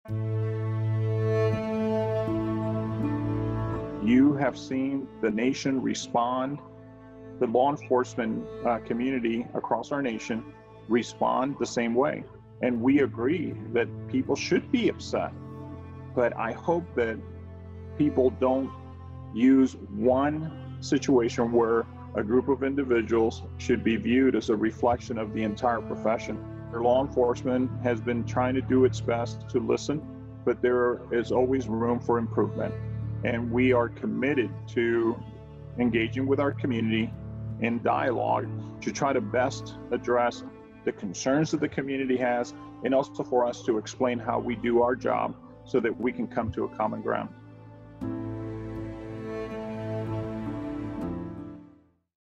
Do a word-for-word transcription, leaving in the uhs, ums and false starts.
You have seen the nation respond, the law enforcement uh, community across our nation respond the same way. And we agree that people should be upset. But I hope that people don't use one situation where a group of individuals should be viewed as a reflection of the entire profession. Law enforcement has been trying to do its best to listen, but there is always room for improvement. And we are committed to engaging with our community in dialogue to try to best address the concerns that the community has, and also for us to explain how we do our job so that we can come to a common ground.